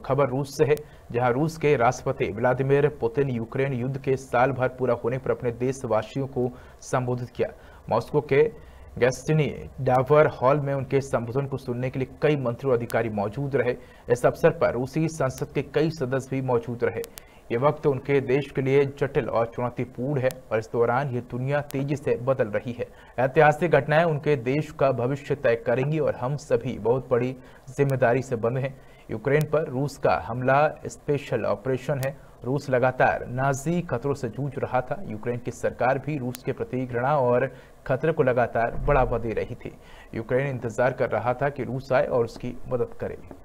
खबर रूस से है, जहां रूस के राष्ट्रपति व्लादिमीर पुतिन यूक्रेन युद्ध के साल भर पूरा होने पर अपने देशवासियों को संबोधित किया। मॉस्को के गेस्टिनी डावर हॉल में उनके संबोधन को सुनने के लिए कई मंत्री और अधिकारी मौजूद रहे। इस अवसर पर रूसी संसद के कई सदस्य भी मौजूद रहे। ये वक्त उनके देश के लिए जटिल और चुनौतीपूर्ण है और इस दौरान ये दुनिया तेजी से बदल रही है। ऐतिहासिक घटनाएं उनके देश का भविष्य तय करेंगी और हम सभी बहुत बड़ी जिम्मेदारी से बंधे हैं। यूक्रेन पर रूस का हमला स्पेशल ऑपरेशन है। रूस लगातार नाजी खतरों से जूझ रहा था। यूक्रेन की सरकार भी रूस के प्रति घृणा और खतरे को लगातार बढ़ावा दे रही थी। यूक्रेन इंतजार कर रहा था कि रूस आए और उसकी मदद करे।